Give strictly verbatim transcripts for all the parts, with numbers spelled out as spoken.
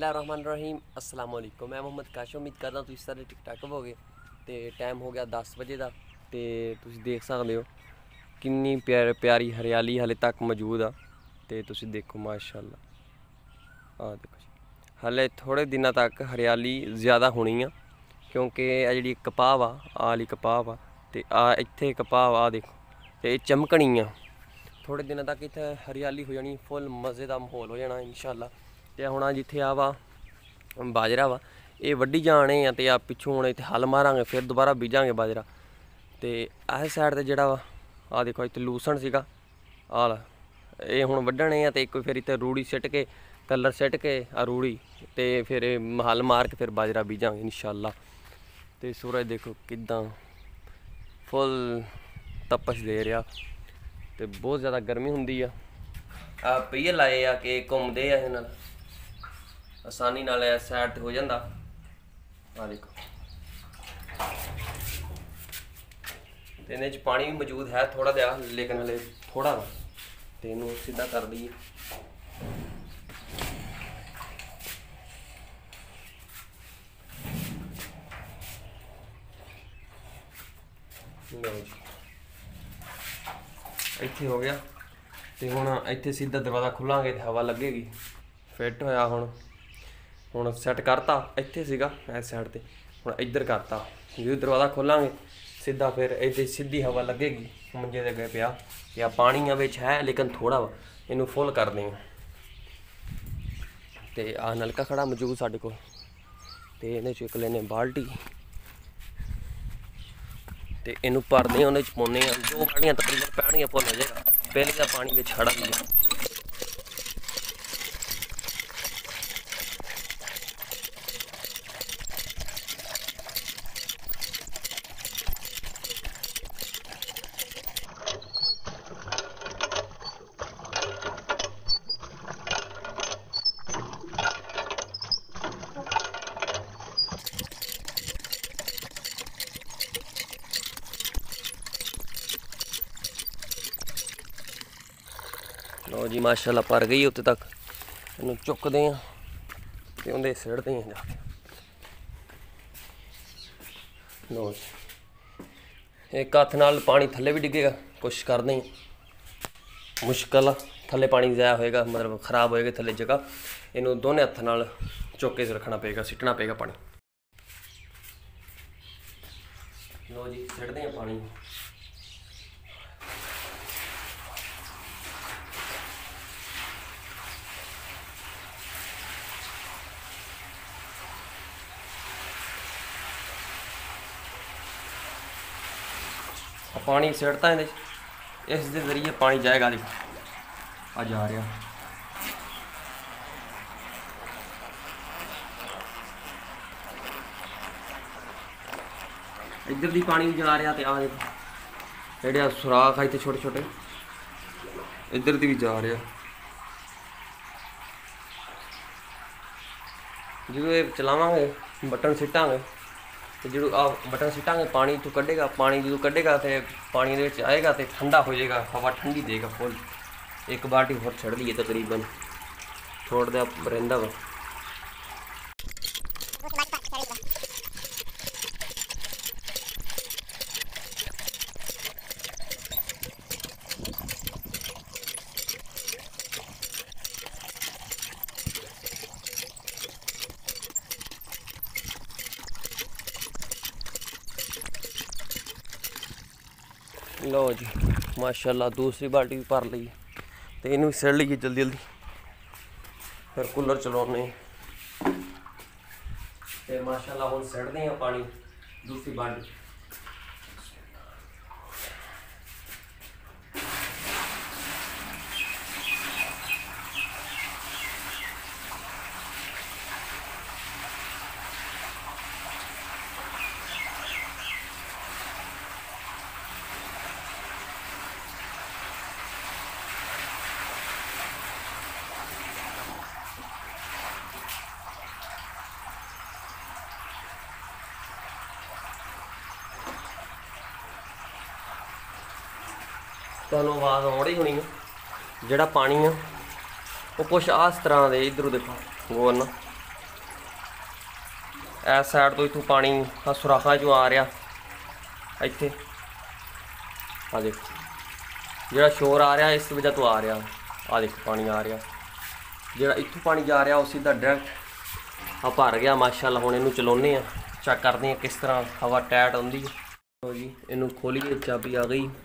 बिस्मिल्लाहिर्रहमानिर्रहीम अस्सलाम वालेकुम। मैं मोहम्मद काश उम्मीद करदा तुसीं सारे ठीक ठाक होवोगे। तो टाइम हो गया दस बजे का। तो तुसीं देख सकते हो कितनी प्यार प्यारी हरियाली हाले तक मौजूद आ। तो तुसीं देखो माशाअल्लाह, आ देखो हाले थोड़े दिनों तक हरियाली ज़्यादा होनी आ, क्योंकि आ जी कपाह वा आली कपाह वा तो आ इत्थे कपाह आ देखो तो ये चमकनी आ। थोड़े दिनों तक इत्थे हरियाली हो जानी, फुल मज़े का माहौल हो जाना इंशाअल्लाह। तो हुण जिथे आ वा बाजरा वा ये वड्डी जाने आ तो आ पिछों हुण इत्थे हल मारांगे, फिर दोबारा बीजांगे बाजरा। तो इस साइड ते जिहड़ा वा आ देखो इत्थे लूसन सीगा आला ये हुण वड्डणे आ ते एक फिर इत्थे रूड़ी सिट के कलर सिट के आ रूड़ी तो फिर हल मार के फिर बाजरा बीजांगे इंशाअल्लाह। तो सूरज देखो किदां फुल तपश दे रहा, तो बहुत ज़्यादा गर्मी हुंदी आ। आ पहिए लाए आ कि घूमदे आ इहदे नाल आसानी नाल सैड हो जाता। आ देखो तो इहदे च पानी भी मौजूद है थोड़ा जिहा, लेकिन हले थोड़ा वा तो इनू सीधा कर दईए। लो जी इत्थे हो गया। तो हुण इत्थे सीधा दरवाज़ा खुलांगे तो हवा लगेगी। फिट होया हुण हुण सैट करता इत्थे सीगा इस साइड ते, हुण इधर करता। जो दरवाज़ा खोलांगे सीधा फिर इत्थे सीधी हवा लगेगी। मंजे दे अगे पिया या पानी आ विच है लेकिन थोड़ा वा, इनू फुल कर देंगे। तो आ नलका खड़ा मौजूद साडे कोल, तो इहदे च इक लैने बाल्टी तो इनू भरने उहदे च पाउने आ। दो बाल्टियां तकरीबन पैणगियां फुल हो जाएगा। पहले का पानी विच खड़ा भी है। लो जी माशाअल्लाह भर गई उत्ते तक। इनू चुकते हैं तो उन्हें सिड़ते हैं जाके। लो जी एक हथ नाल पानी थले भी डिगेगा, कोशिश करते हैं मुश्किल आ थले पानी ज़ाया होएगा, मतलब खराब होएगा थले जगह। इनू दोनों हथ नाल चुक के रखना पेगा, सिटना पेगा पानी। लो जी सिटते हैं पानी। पानी सिटता है इस दे जरिए पानी जाएगा। देखो आ जा रहा इधर भी पानी भी जा रहा। तो आ देखो जेड़े सुराख है इतने छोटे छोटे इधर दी भी जा रहा। जो ये चलावांगे बटन सिटांगे तो जो आ बटन सिटांगे पानी तो कढ़ेगा। पानी जो कढ़ेगा तो पानी दे विच आएगा तो ठंडा हो जाएगा, हवा ठंडी देगा फुल। एक बाल्टी होर छड़ दी है तकरीबन, थोड़ा दा रहिंदा वा। लो जी माशाअल्लाह दूसरी बाल्टी भी भर ली। तो इन्हू भी सिड़ लीए जल्दी जल्दी, फिर कूलर चलाने। तो माशाअल्लाह हम सिड़ते हैं पानी दूसरी बाल्टी। तुहानूं आवाज़ आ रही होनी है। जिहड़ा पानी है वो कुछ इस तरह दे इधरों देखो गोल ना इस साइड तो इतों पानी आ सुराखा चो आ रहा इत्थे आ देख जो शोर आ रहा इस वजह तो आ रहा आ देख पानी आ रहा जो इतों पानी जा रहा वो सीधा डायरैक्ट आ भर गया माशाअल्लाह। हुण इनू चलाउने चेक करते हैं किस तरह हवा टाइट आती है। तो जी इनू खोलीए चाबी आ गई।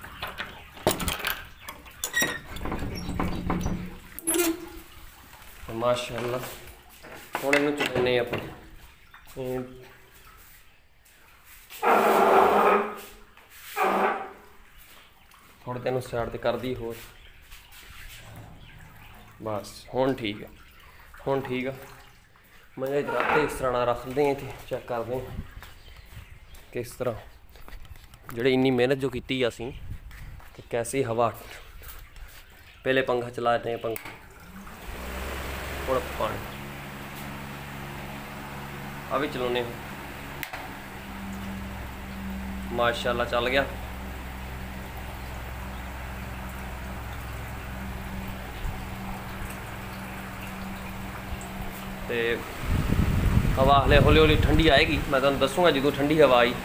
माशाअल्लाह हुण इनू चलाउने आपां थोड़े तेन साइड ते कर दी होर बस हुण ठीक है हुण ठीक है। मैं रात इस तरह रखते हैं इतने चेक करते हैं किस तरह जिहड़ी इन्नी मेहनत जो की असी कि कैसी हवा। पहले पंखा चलाते हैं पंखा हुण पानी आ भी चलाने माशाअल्लाह चल गया। तो हवा हले हौली हौली ठंडी आएगी। मैं तुहानूं दसूँगा जो ठंडी हवा आई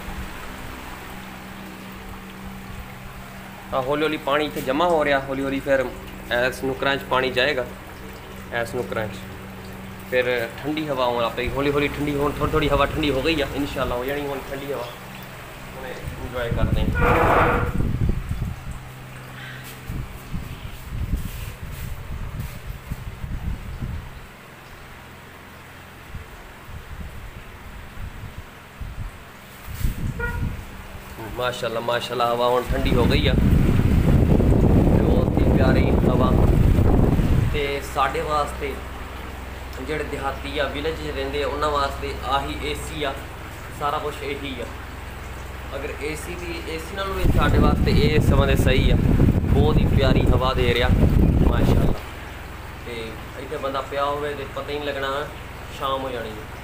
हाँ हौली हौली पानी इत्थे जमा हो रहा हौली हौली फिर इस नुकरां च पानी जाएगा इस नुकरां च फिर ठंडी हवा आउण लग पेगी हौली हौली ठंडी हुण थोड़ी थोड़ी हवा ठंडी हो गई है इंशाअल्लाह हो जानी हुण ठंडी हवा हुण इंजॉय करते हैं। माशाअल्लाह माशाअल्लाह हवा हुण ठंडी हो गई है बहुत ही प्यारी हवा। तो साढ़े वास्ते जेह्ड़े देहाती आ विलेज च रहिंदे उन्हां वास्ते आही ए सी आ सारा कुछ यही आ। अगर ए सी भी ए सी नालों भी साढ़े वास्ते ये इस समय सही आ बहुत ही प्यारी हवा दे रहा माशाअल्लाह। तो इत्थे बंदा पिया होवे ते पता ही नहीं लगना शाम हो जानी है।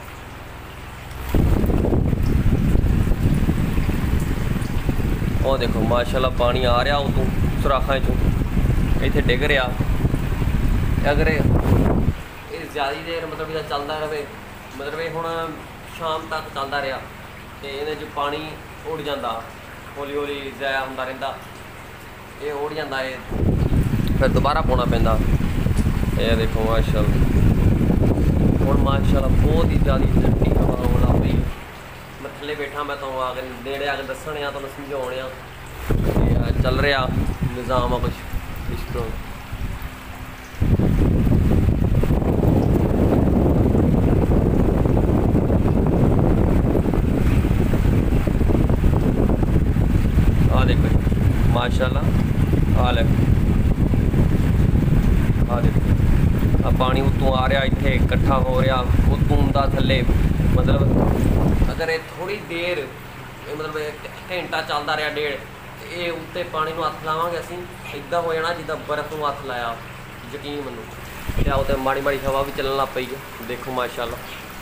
और देखो माशाअल्लाह पानी आ रहा उतों सुराखा चों इत्थे डिग रहा। अगर ये ज़्यादा देर मतलब इदा चलता रहे मतलब हुण शाम तक चलता रहा तो ये पानी उड़ जाता हौली हौली ज़ाया होंदा रहिंदा ये उड़ जाता है फिर दोबारा पाउणा पैंदा। ये देखो माशाअल्लाह हुण माशाअल्लाह बहुत ही ज़्यादा ठंडी हवा आउण लग पई। मैं थल्ले बैठा मैं तुहानूं आके नेड़े आके दस्सण आ तुहानूं समझाउण आ चल रहा निज़ाम आ कुछ इस तरह। आ देखो माशाअल्लाह आ ले आ देखो आ पानी उतों आ रहा इत्थे इकट्ठा हो रहा उतों दा थल्ले मतलब अगर ये थोड़ी देर मतलब घंटा चलता रहा डेढ़ ये उत्ते पानी में हथ लावांगे असीं इदा हो जाना जिद्दां बर्फ में हथ लाया यकीन मनो। क्या उत्ते माड़ी माड़ी हवा भी चलन लग पई है देखो माशाअल्लाह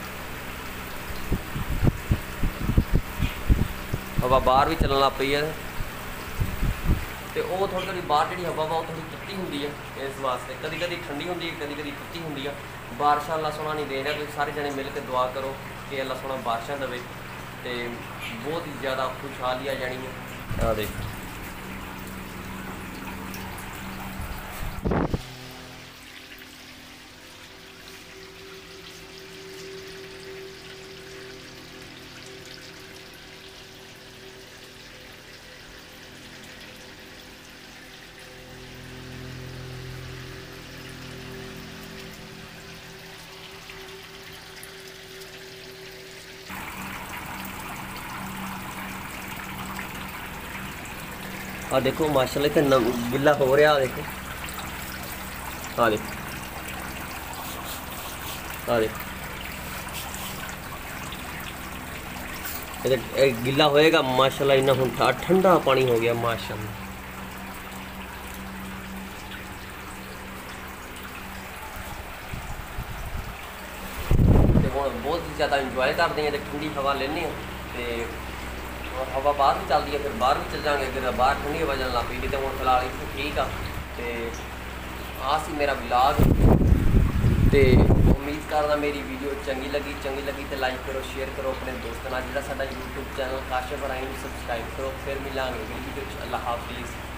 हवा बाहर भी चलन लग पई है। तो वो थोड़ी थोड़ी बाहर जी हवा वा थोड़ी तत्ती होंगी है इस वास्ते कभी कभी ठंडी होंगी कभी कभी तत्ती होंगी है। बारिश अल्लाह सोना नहीं दे रहा तो सारे जने मिल के दुआ करो कि अल्लाह सोना बारिशा देवे तो बहुत ही ज़्यादा खुशहाली आ जानी है। आ देख आ देखो माशाल्लाह इतना गिला हो रहा देखो आ देखो आ देखो ये गिला होएगा माशाल्लाह इन्ना हुण ठंडा पानी हो गया माशाल्लाह। बहुत ही ज़्यादा इंजॉय करते हैं ठंडी हवा लेने और हवा बाहर भी चलती है फिर बाहर भी चल जाएंगे अगर बाहर ठंडी हवा चलना पी तो हूँ फिलहाल इतने ठीक आ। आ सी मेरा ब्लॉग तो उम्मीद करदा मेरी वीडियो चंगी लगी चंगी लगी तो लाइक करो शेयर करो अपने दोस्तों नाल। जिहड़ा साडा यूट्यूब चैनल काशिफ राही नूं सबसक्राइब करो। फिर मिलांगे अगली वीडियो च। अल्लाह हाफिज़।